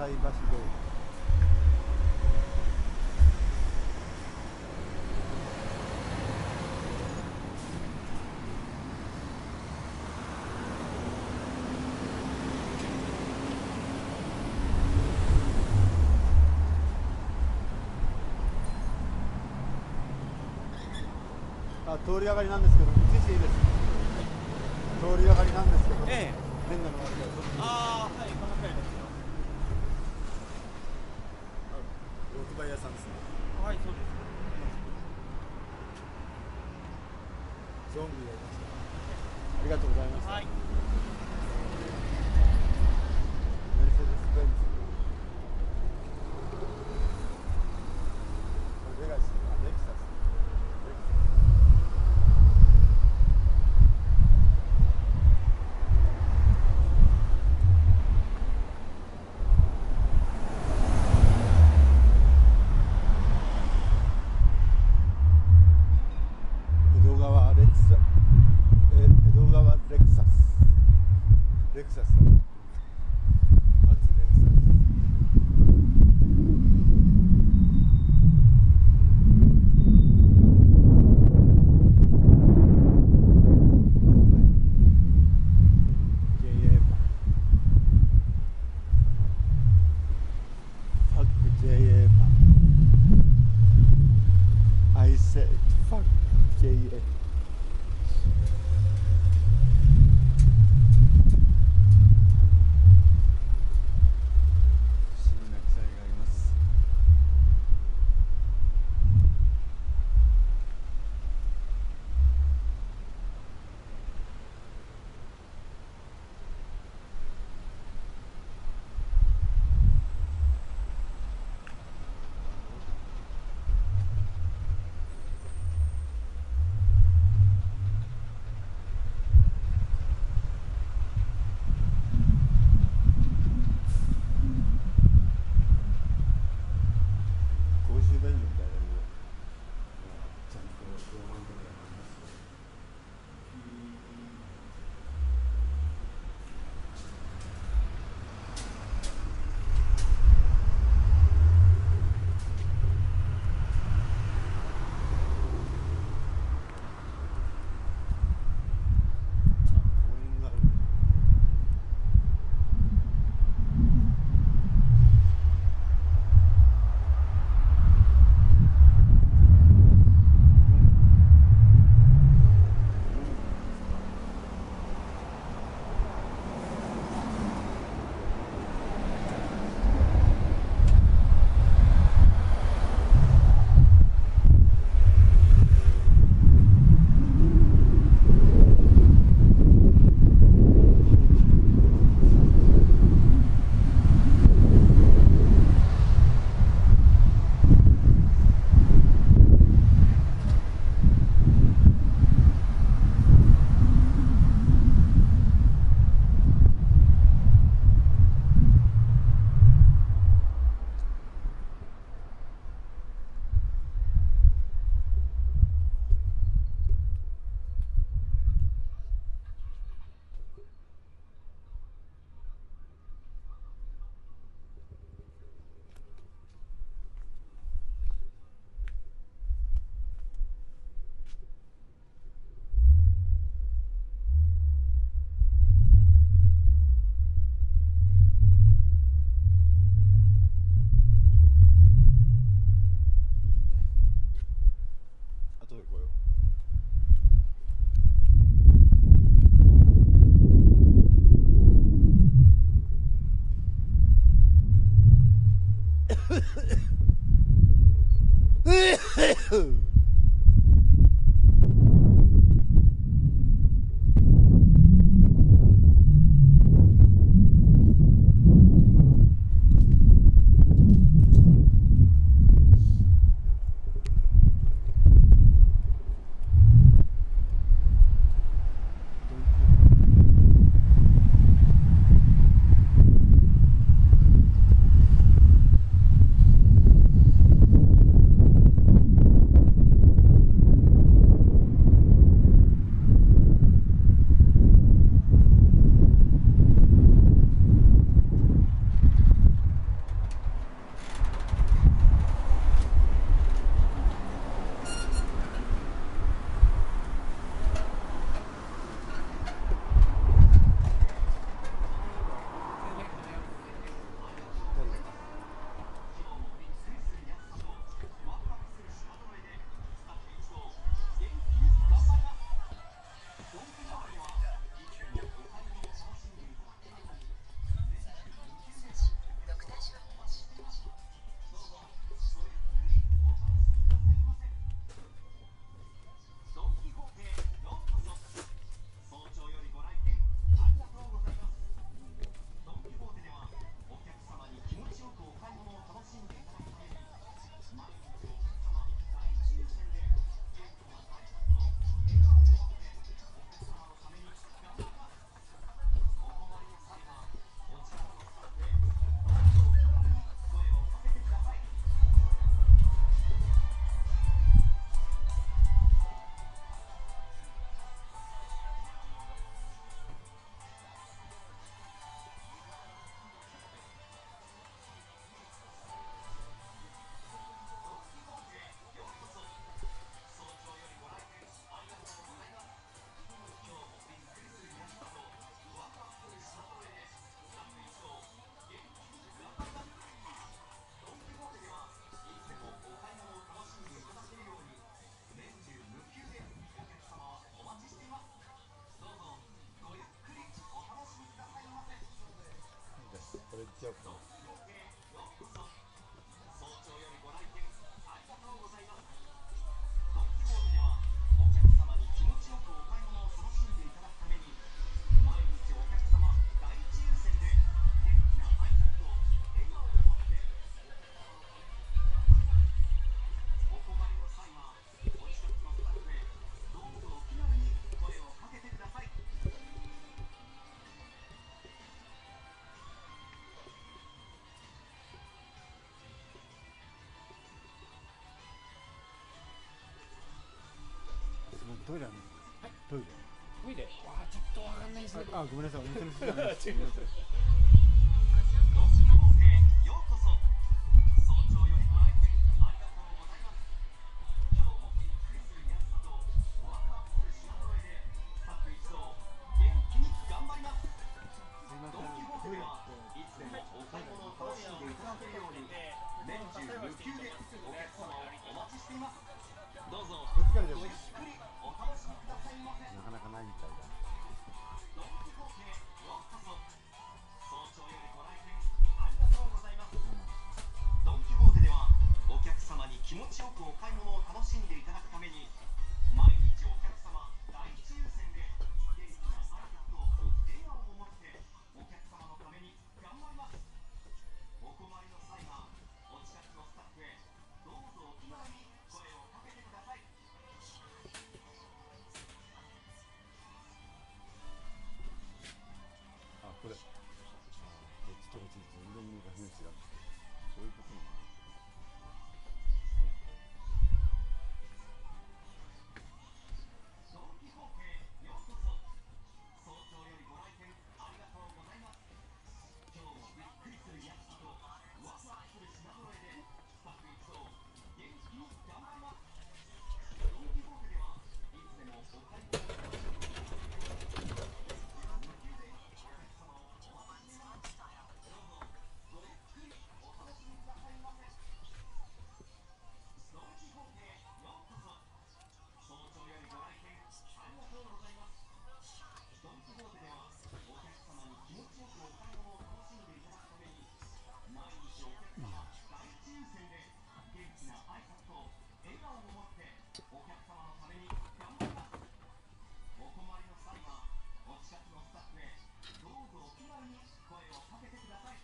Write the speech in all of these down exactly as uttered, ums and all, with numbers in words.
西橋通り。あ、通り上がりなんですけど、少しいいです。通り上がりなんですけど、 ええ、 レンガの割りがちょっと。 ああ、はい、このくらいですよ。 オートバイ屋さんですね。 はい、そうです。 ゾンビがいました。ありがとうございました。 はい。 メルセデス・ベンツ。これレガシー、あ、レクサス。レクサス。江戸川レクサ、え、江戸川レクサス。レクサスだ。マツレクサス。ジェイエー パン。ファック ジェイエー パン。I say fuck ジェイエー。不思議な記載があります。公衆便所みたいなのもちゃんとロマンとかありますよ。あ、公園がある。 トイレあるんですか。トイレ。 トイレ。わあ、ちょっとわかんないですね。 あ、ごめんなさい。お店の人じゃないです。 違います。 なかなかないみたいだ。 ドン・キホーテではお客様に気持ちよくお買い物を楽しんでいただくために毎日お客様第一優先で元気な挨拶と笑顔を持ってお客様のために頑張ります。お困りの際はお近くのスタッフへどうぞお気軽に声をかけてください。 あ、これ。あ、こっちとこっち全然昔の違う。そういうことなの。 ドン・キホーテへようこそ。早朝よりご来店ありがとうございます。今日もびっくりする安さとワクワクする品揃えでスタッフ一同元気に頑張ります。ドン・キホーテではいつでもお買い物を楽しんでいただけるように無給でお客様をお待ちしています。どうぞごゆっくりお楽しみくださいませ。ドン・キホーテへようこそ。早朝よりご来店ありがとうございます。ドン・キホーテではお客様に気持ちよくお買い物を楽しんでいただくために毎日お客様第一優先で元気な挨拶と笑顔を持ってお客様のために頑張ります。お困りの際はお近くのスタッフへどうぞお気軽に声をかけてください。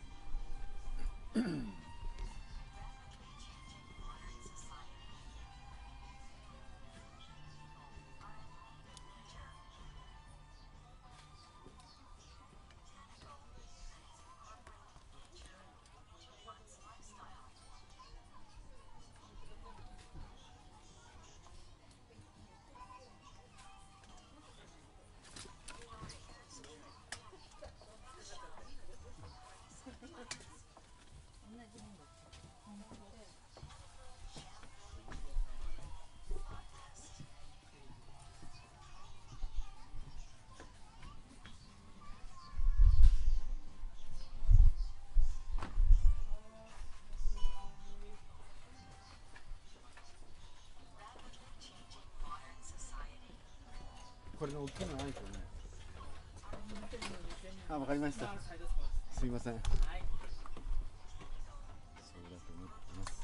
これの大きいのないですよね。あ、わかりました。すいません。そうだと思ってます。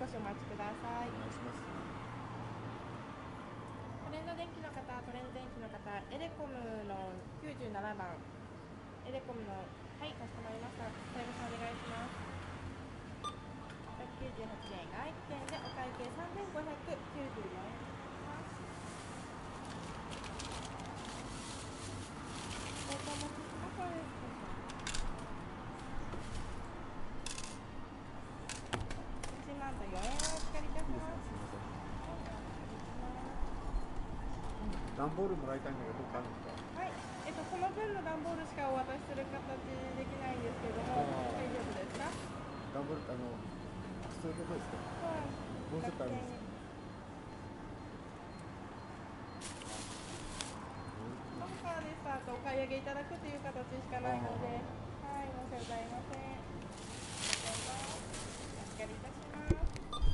少しお待ちください。 お願いします。 トレンド電気の方、トレンド電気の方、エレコムのきゅうじゅうななばん、エレコムの、はい、かしこまりました。最後さんお願いします。ひゃくきゅうじゅうはちえんがいっけんでお会計さんぜんごひゃくきゅうじゅうよえん。お待ちください。いちまんとよえんをお預かりいたしいいですます。 か、すみません。段ボールもらいたいんだけど、どっかあるんですか。 はい、えっと、この分の段ボールしかお渡しする形できないんですけれども、 あー大丈夫ですか？ 段ボールってあのそういうことですか。 はい。 もうちょっとあるんですか。 ロッカーですと、あとお買い上げいただくという形しかないので、はい、申し訳ございません。お預かりいたします。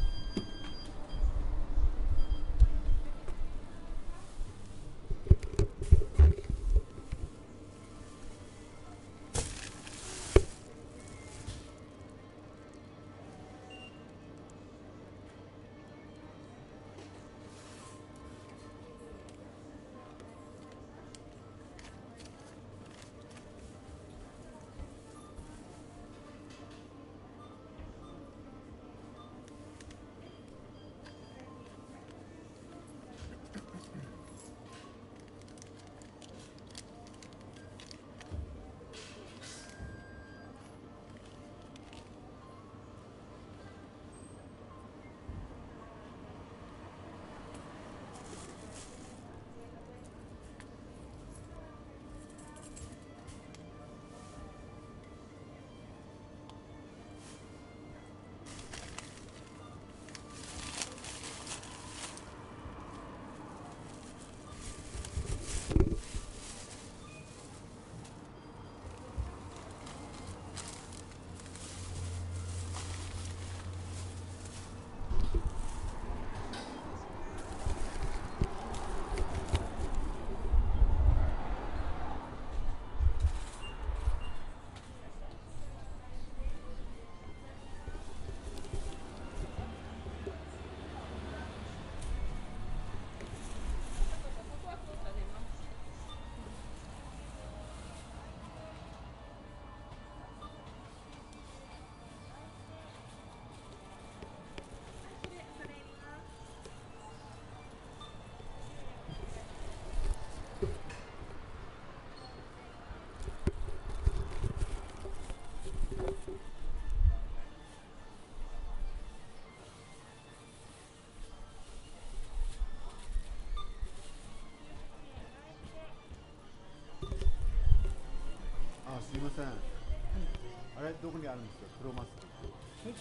あ、すみません。あれどこにあるんですか、黒マスク。はい。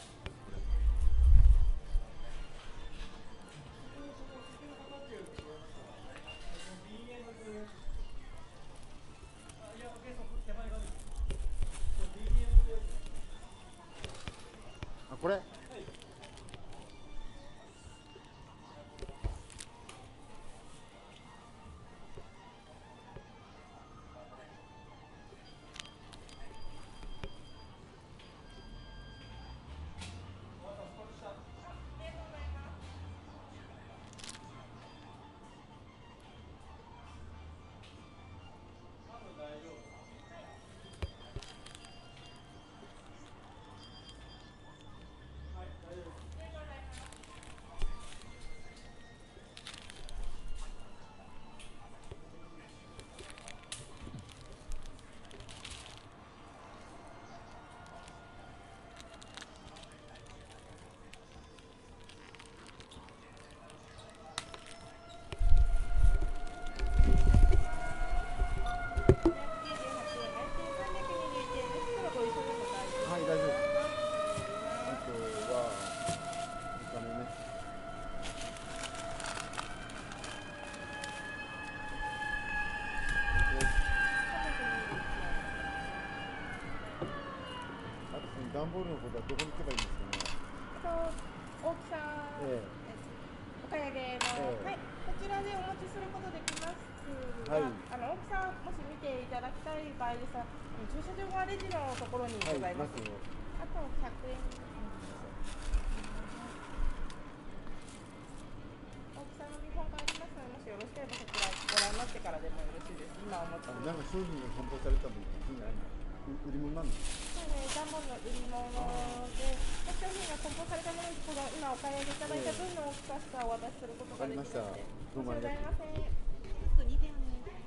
あ、これ。はい、大丈夫。あとはお金ね。あとその段ボールのことはどこに行けばいいんですかね。 大きさ、 ええ、 お買い上げの、 ええ、 はい、こちらでお持ちすることできますが、 はい、 あの大きさもし見ていただきたい場合ですが、駐車場側レジのところにございます。 はい、ますよ。 あとひゃくえん。 ってからでもよろしいです。今お持ちあの。 なんか商品が梱包されたものがいいんじゃないの？う売り物なんですか？ そうね、段ボールの売り物で、商品が梱包されたものにこの今お買い上げいただいた分の大きさをお渡しすることができますので。 どうもありがとうございません。ちょっとにてんお願いします。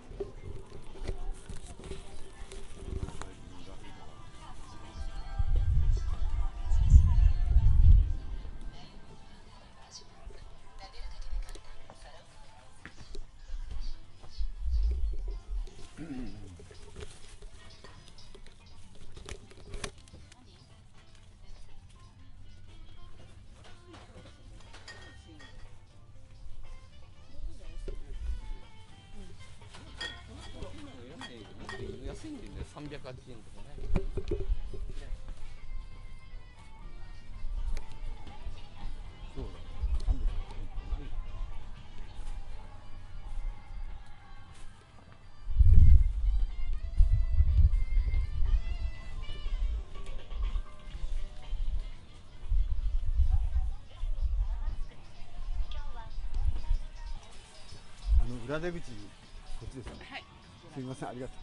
安いんでね、さんびゃくはちえんとかね。 そうだ。三百ない。あの裏出口こっちですか？ はい。 すみません、ありがとう。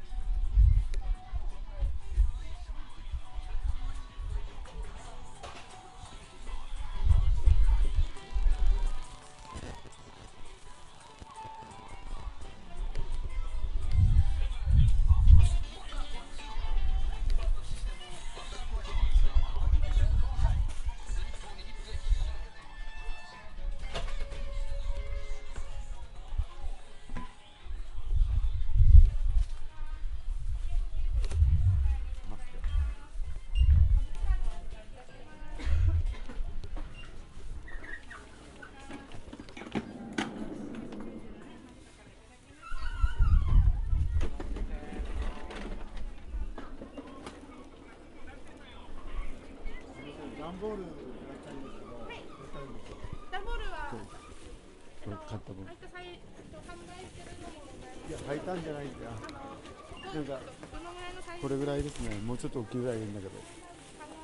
段ボールいらっしゃいますけど、 はいいらっしゃるんですよ。 段ボールは、 これ買った分。 あいったさい販売してるのもございます。 いや、履いたんじゃないんだよ。 あのなんかどのぐらいのサイズ？ これぐらいですね。もうちょっと大きいぐらいいるんだけど。 カゴ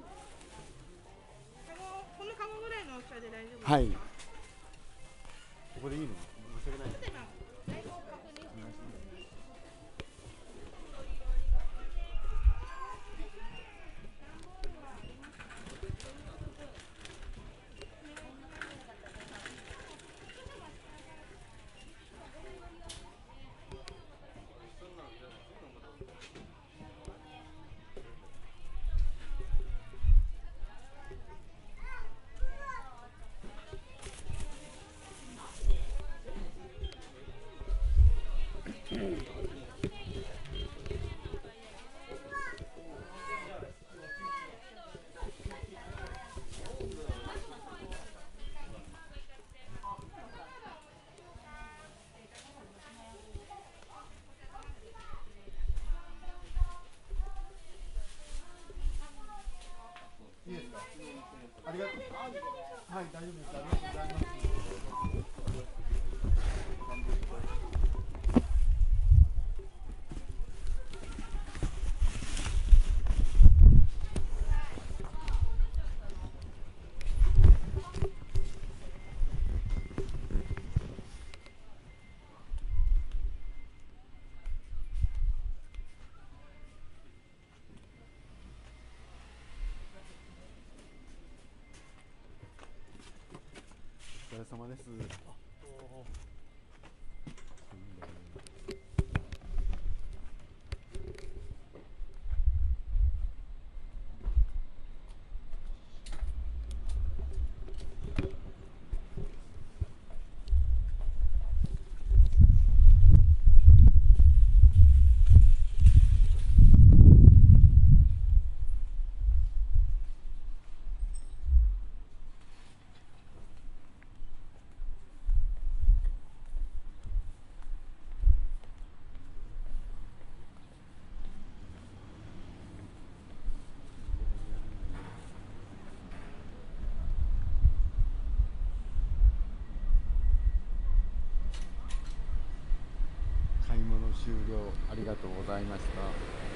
カゴこのカゴぐらいの大きさで大丈夫ですか？ はい。ここでいいの？申し訳ない。 ちょっと今在庫を確認します。 いいですか？ありがとう。はい、大丈夫です。ありがとうございます。お疲れ様です。買い物終了、ありがとうございました。